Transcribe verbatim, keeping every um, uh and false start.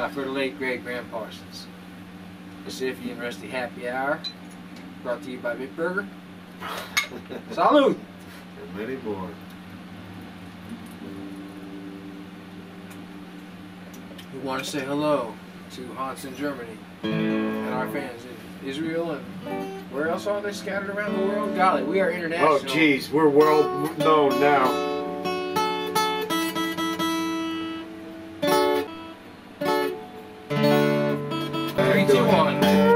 uh, for the late great Graham Parsons. The Siffy and Rusty Happy Hour, brought to you by Bitburger. Salud! And many more. We want to say hello to Hans in Germany and our fans in Israel and where else are they scattered around the world? Golly, we are international. Oh, geez, we're world known now. Three, two, one.